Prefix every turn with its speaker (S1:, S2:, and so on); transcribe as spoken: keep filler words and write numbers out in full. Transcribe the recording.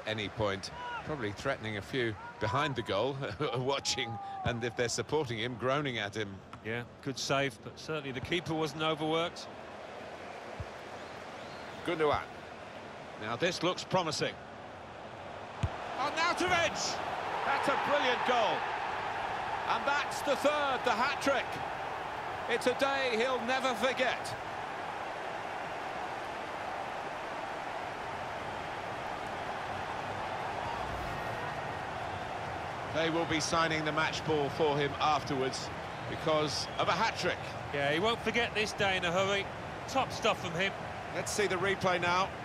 S1: any point. Probably threatening a few behind the goal, watching, and if they're supporting him, groaning at him.
S2: Yeah, good save, but certainly the keeper wasn't overworked.
S1: Gundogan.
S2: Now this looks promising.
S3: Arnautovic! That's a brilliant goal. And that's the third, the hat-trick. It's a day he'll never forget.
S1: They will be signing the match ball for him afterwards because of a hat-trick.
S2: Yeah, he won't forget this day in a hurry. Top stuff from him.
S1: Let's see the replay now.